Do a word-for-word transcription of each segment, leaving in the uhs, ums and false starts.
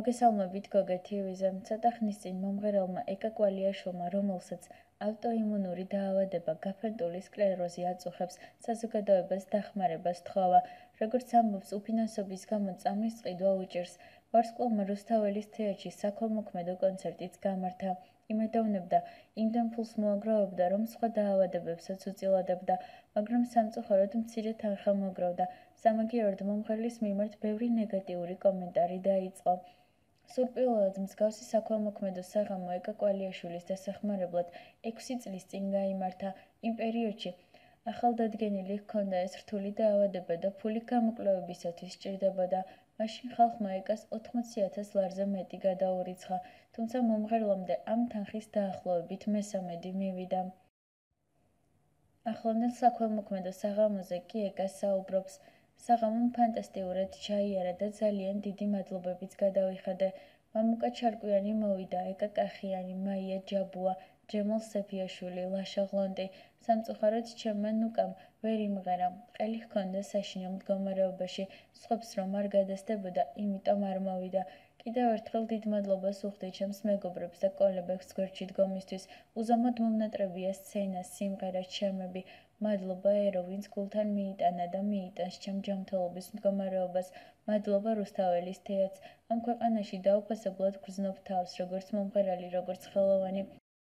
მოგესალმებით გოგე თივიზე. ცოტა ხნის წინ მომღერალმა ეკა კვალიაშვილმა, რომელსაც ავტოიმუნური დაავადება გაფენტული სკლეროზი აწუხებს, საზოგადოებას დახმარებას თხოვა. როგორც ამბობს, უფინანსობის გამო წამის წყიდვა უჭირს. ვარსკვლავმა რუსთაველის თეატრში საქველმოქმედო კონცერტიც გამართა. იმედოვნებდა, იმდენ ფულს მოაგროვებდა, რომ სხვა დაავადებებსაც უწილადებდა, მაგრამ სამწუხაროდ მცირე თანხა მოგროვდა. სამაგიეროდ მომღერლის მიმართ ბევრი ნეგატიური კომენტარი დაიწყო. სურპილოად მსგავსი საქველმოქმედო საღამო ეკა კვალიაშვილის დასახმარებლად ექვსი წლის წინ გაიმართა. იმ პერიოდში ახალდადგენილი ჰქონდა ეს რთული დაავადება და ფული გამოკვლევებისათვის სჭირდებოდა. მაშინ ხალხმა ეკას ოთხმოცი ათას ლარზე მეტი გადაურიცხა, თუმცა მომღერლამდე ამ თანხის დაახლოებით მესამედი მივიდა. ახლანდელ საქველმოქმედო საღამოზე კი ეკა საუბრობს. საღამომ ფანტასტიურად ჩაიარა და ძალიან დიდი მადლობებიც გადავიხადე. მამუკა ჩარკვიანი მოვიდა, ეკა კახიანი, მაია ჯაბუა, ჯემალ სეფიაშვილი, ლაშა ღლონტი. სამწუხაროდ ჩემმა ნუკამ ვერ იმღერა. ყელი ჰქონდა საშინელ მდგომარეობაში, სხვებს რომ არ გადასდებოდა, იმიტომ არ მოვიდა. კიდევ ერთხელ დიდ მადლობას უხდი ჩემს მეგობრებს და კოლეგებს გვერდში დგომისთვის. უზომოდ მომნატრებია სცენა, სიმღერა, ჩემები. მადლობა ერო, ვინც გულთან მიიტანა და მიიტანს ჩემ ჯანმრთელობის მდგომარეობას. მადლობა რუსთაველის თეატრს. ამ ქვეყანაში დაუფასებლად გრძნობ თავს, როგორც მომღერალი, როგორც ხელოვანი.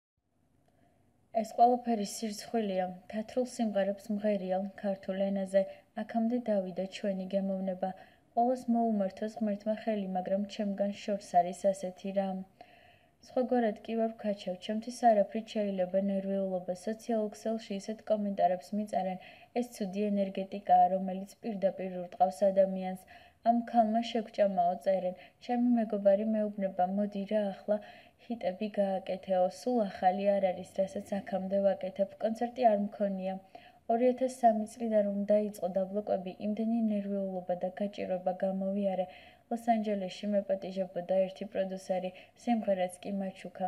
ეს ყველაფერი სირცხვილია. თათრულ სიმღერებს მღერიალ ქართულ ენაზე. აქამდე დავიდა ჩვენი გემოვნება. ყველას მოუმართოს ღმერთმა ხელი, მაგრამ ჩემგან შორს არის ასეთი რამ. სხვაგვარად კი ვარ ვქაჩევ, ჩემთვის არაფრით შეიძლება ნერვიულობა. სოციალურ ქსელში ისეთ კომენტარებს მიწარენ, ეს ცუდი ენერგეტიკაა, რომელიც პირდაპირ ურტყავს ადამიანს. ამ ქალმა შეგვჭამაო წერენ. ჩემი მეგობარი მეუბნება, მოდი რა ახლა ჰიტები გააკეთეო, სულ ახალი არ არის, რასაც აქამდე ვაკეთებ. კონცერტი არ მქონია. ორი ათას სამი წლიდან რომ დაიწყო დაბლოკები, იმდენი ნერვიულობა და გაჭირვება გამოვიარე. ლოს-ანჯელესში მეპატიჟებოდა ერთი პროდიუსერი, სიმღერაც კი მაჩუქა.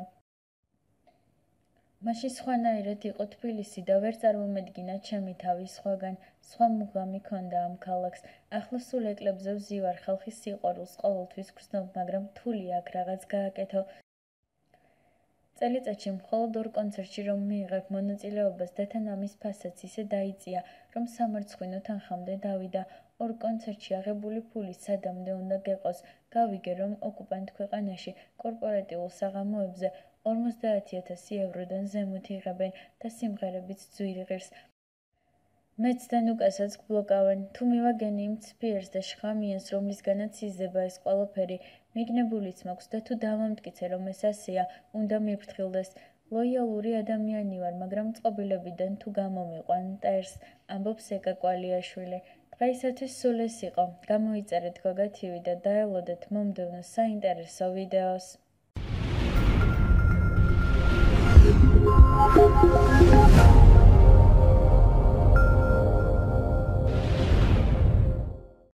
მაშინ სხვანაირად იყო თბილისი და ვერ წარმომედგინა ჩემი თავი სხვაგან. სხვა მუღამი ქონდა ამ ქალაქს. ახლა სულ ეკლებზე ვზივარ, ხალხის სიყვარულს ყოველთვის გრძნობ, მაგრამ რთული აქ რაღაც გააკეთო. წელიწადში მხოლოდ ორ კონცერტში რომ მიიღებ მონაწილეობას და თან ამის ფასაც ისე დაიწია, რომ სამარცხვინო თანხამდე დავიდა. ორ კონცერტში აღებული ფული სადამდე უნდა გეყოს. გავიგე, რომ ოკუპანტ ქვეყანაში კორპორატიულ საღამოებზე ორმოცდაათი ათასი ევროდან ზემოთ იღებენ და სიმღერებიც ძვირი ღირს. მეც და ნუკასაც გბლოკავენ. თუ მივაგენი იმ ცფიერს და შხამიანს, რომლისგანაც იზრდება ეს ყველაფერი, მიგნებულიც მაქვს და თუ დავამტკიცე, რომ ეს ასეა, უნდა მიფრთხილდეს. ლოიალური ადამიანი ვარ, მაგრამ წყობილებიდან თუ გამომიყვან მტერს, ამბობს ეკა კვალიაშვილი. დღეისათვის სულ ეს იყო. გამოიწერეთ გოგა თივი და დაელოდეთ მომდევნო საინტერესო ვიდეოს.